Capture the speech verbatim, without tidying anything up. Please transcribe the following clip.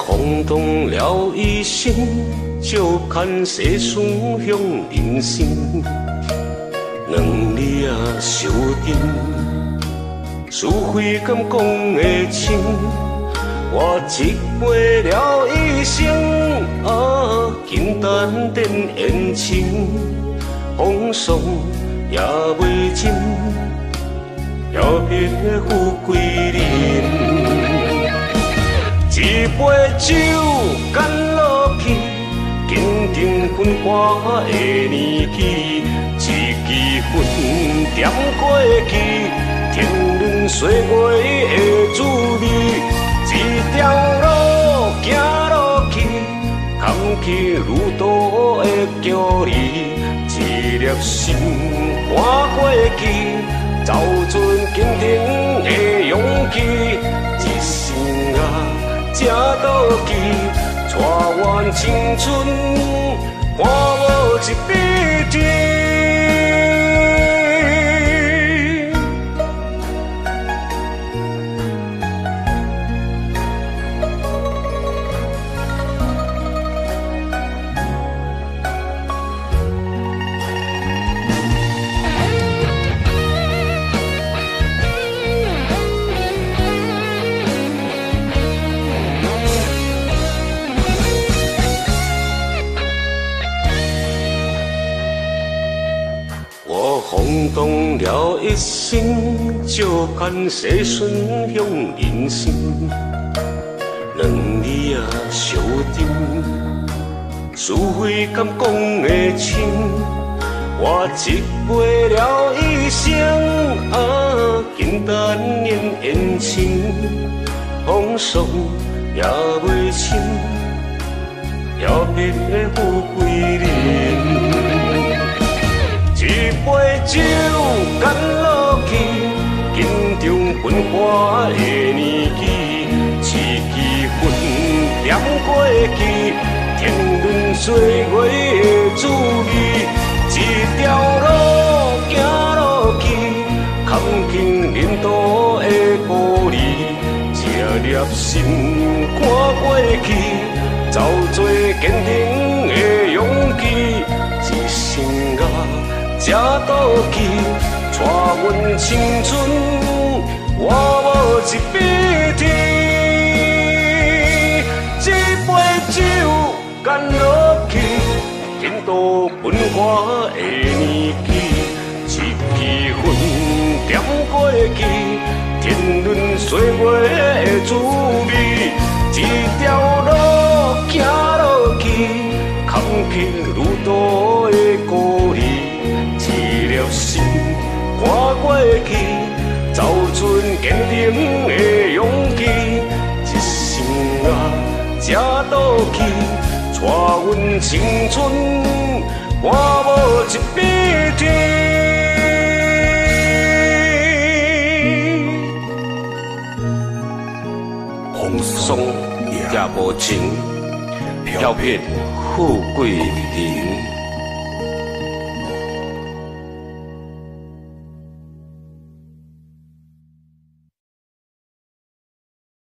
晃动了一生，照看世事向人生。两字啊相认，是非敢讲会清。我一杯了一生，啊，简单点言情，风霜也袂尽，要别富贵人。一杯酒干落去，坚定分花的年纪，一支烟点过去，天伦岁月的滋味。一条路行落去，扛起路途的距离，一粒心看过去，找准坚定的勇气，一生啊才倒去，带完青春，看无一笔天。晃动了一生，照看世顺向人生。两字啊相认，是非敢讲会清。我一杯了一生，啊，简单念言情，风霜也袂侵，要别富贵人。一杯酒干落去，紧张分花的年纪，一支烟点过去，天伦岁月的滋味。一条路行落去，扛起人道的孤离，一粒心看过去，找做坚定的勇气，一生啊才倒去，带阮青春，我无一笔天。一杯酒干落去，天道分花的年纪，一支烟点过去，天伦岁月的滋味。一条路行落去，扛起路途的孤离。一粒心看过去，找准坚定的勇气，一生啊才倒去，带阮青春，我无一笔天。风霜也无情，飘撇富贵人。